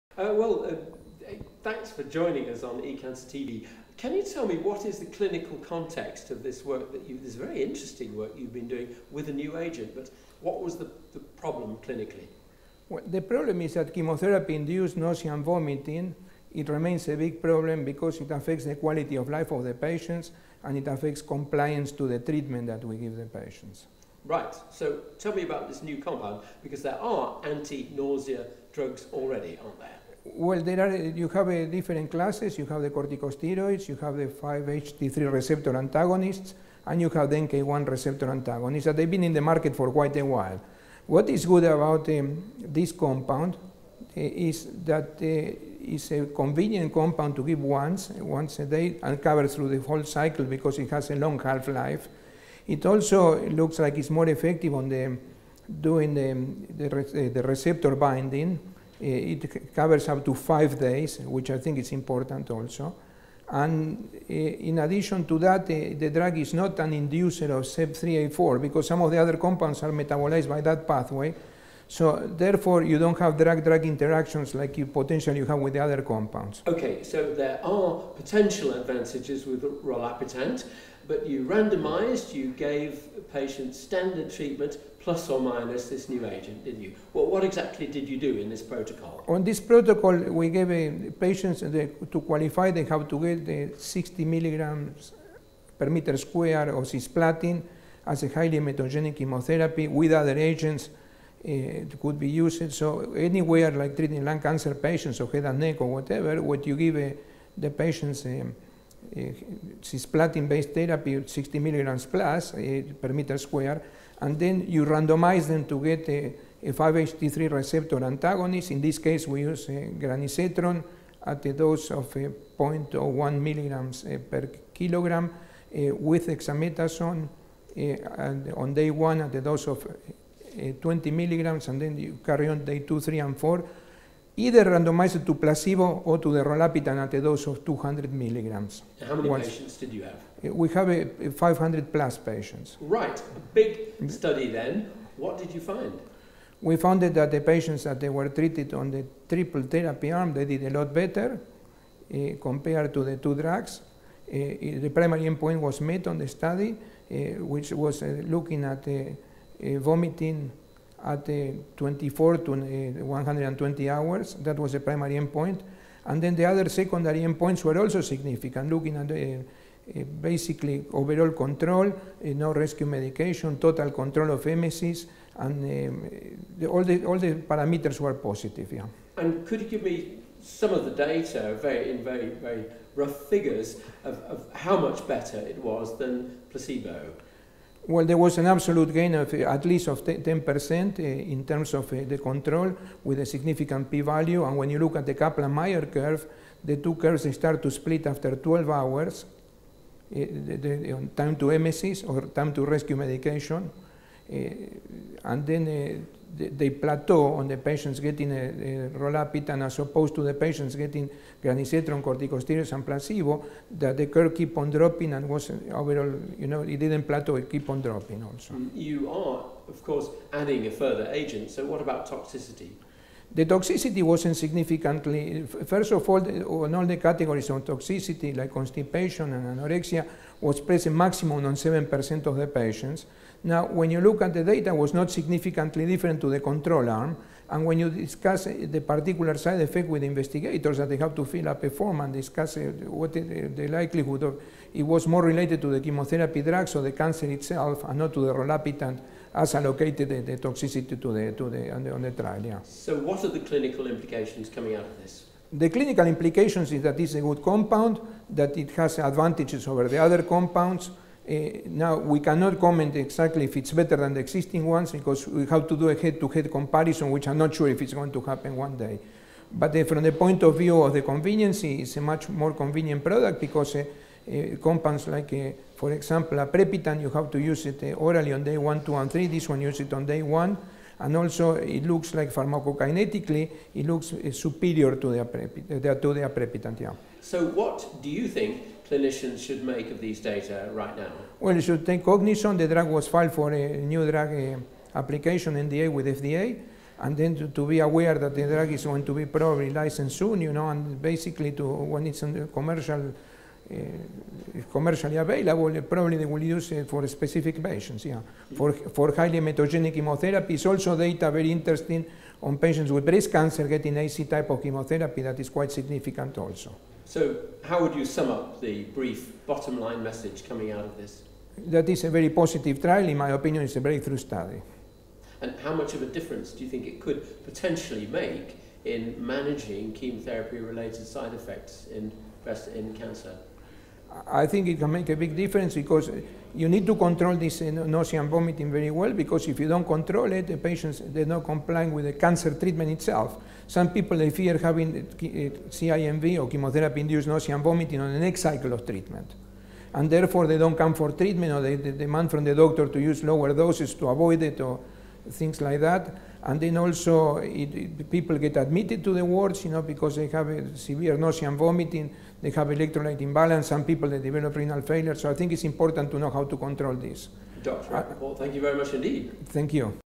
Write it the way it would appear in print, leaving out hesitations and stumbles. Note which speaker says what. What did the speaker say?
Speaker 1: Thanks for joining us on ecancertv. Can you tell me what is the clinical context of this work this very interesting work you've been doing with a new agent, but what was the problem clinically?
Speaker 2: Well, the problem is that chemotherapy-induced nausea and vomiting, it remains a big problem because it affects the quality of life of the patients and it affects compliance to the treatment that we give the patients.
Speaker 1: Right, so tell me about this new compound, because there are anti-nausea drugs already, aren't there?
Speaker 2: Well, you have different classes. You have the corticosteroids, you have the 5-HT3 receptor antagonists, and you have the NK1 receptor antagonists, and they've been in the market for quite a while. What is good about this compound is that it's a convenient compound to give once a day and cover through the whole cycle because it has a long half-life. It also looks like it's more effective on doing the receptor binding. It covers up to 5 days, which I think is important also. And in addition to that, the drug is not an inducer of CYP3A4 because some of the other compounds are metabolized by that pathway. So therefore, you don't have drug-drug interactions like you potentially have with the other compounds.
Speaker 1: Okay, so there are potential advantages with Rolapitant, but you randomized, you gave patients standard treatment plus or minus this new agent, didn't you? Well, what exactly did you do in this protocol?
Speaker 2: On this protocol, we gave patients, to qualify, they have to get 60 milligrams per meter square of cisplatin as a highly metagenic chemotherapy with other agents. It could be used. So anywhere like treating lung cancer patients or head and neck or whatever, what you give the patients cisplatin-based therapy, 60 milligrams plus per meter square, and then you randomize them to get a 5-HT3 receptor antagonist. In this case, we use granisetron at a dose of 0.01 milligrams per kilogram with dexamethasone and on day 1 at a dose of 20 milligrams, and then you carry on day 2, 3, and 4, either randomized to placebo or to the Rolapitant at a dose of 200 milligrams.
Speaker 1: How many patients did you have?
Speaker 2: We have 500 plus patients.
Speaker 1: Right, a big study then. What did you find?
Speaker 2: We found that the patients that they were treated on the triple therapy arm, they did a lot better compared to the 2 drugs. The primary endpoint was met on the study, which was looking at vomiting at 24 to 120 hours. That was the primary endpoint. And then the other secondary endpoints were also significant, looking at basically overall control, no rescue medication, total control of emesis, and all the parameters were positive. Yeah.
Speaker 1: And could you give me some of the data in very rough figures of how much better it was than placebo?
Speaker 2: Well, there was an absolute gain of at least of 10% in terms of the control with a significant p-value. And when you look at the Kaplan-Meier curve, the 2 curves they start to split after 12 hours, time to emesis or time to rescue medication. And then they plateau on the patients getting Rolapitant as opposed to the patients getting granisetron, corticosteroids, and placebo, that the curve keep on dropping and was overall, it didn't plateau, it keep on dropping also.
Speaker 1: You are, of course, adding a further agent, so what about toxicity?
Speaker 2: The toxicity wasn't significantly, first of all, on all the categories of toxicity, like constipation and anorexia, was present maximum on 7% of the patients. Now, when you look at the data, it was not significantly different to the control arm. And when you discuss the particular side effect with investigators that they have to fill up a form and discuss what the likelihood of, it was more related to the chemotherapy drugs or the cancer itself and not to the Rolapitant as allocated the toxicity on the trial. Yeah.
Speaker 1: So what are the clinical implications coming out of this?
Speaker 2: The clinical implications is that it's a good compound, that it has advantages over the other compounds. Now, we cannot comment exactly if it's better than the existing ones because we have to do a head-to-head comparison, which I'm not sure if it's going to happen one day. But from the point of view of the convenience, it's a much more convenient product because compounds like, for example, Aprepitant, you have to use it orally on day 1, 2, and 3. This one, use it on day 1. And also, it looks like pharmacokinetically, it looks superior to the Aprepitant. Yeah.
Speaker 1: So what do you think clinicians should make of these data right now?
Speaker 2: Well, you should take cognizance. The drug was filed for a new drug application, NDA, with FDA. and then to be aware that the drug is going to be probably licensed soon, you know, and basically when it's on the commercially available, probably they will use it for specific patients, yeah. For highly metagenic chemotherapy, it's also data very interesting on patients with breast cancer getting AC type of chemotherapy that is quite significant also.
Speaker 1: So how would you sum up the brief bottom line message coming out of this?
Speaker 2: That is a very positive trial. In my opinion, it's a breakthrough study.
Speaker 1: And how much of a difference do you think it could potentially make in managing chemotherapy-related side effects in cancer?
Speaker 2: I think it can make a big difference because you need to control this nausea and vomiting very well, because if you don't control it, the patients, they're not complying with the cancer treatment itself. Some people, they fear having CIMV or chemotherapy-induced nausea and vomiting on the next cycle of treatment. And therefore, they don't come for treatment, or they demand from the doctor to use lower doses to avoid it, or things like that. And then also, people get admitted to the wards, you know, because they have a severe nausea and vomiting, they have electrolyte imbalance, some people, they develop renal failure. So I think it's important to know how to control this.
Speaker 1: Dr. Rapoport, thank you very much indeed.
Speaker 2: Thank you.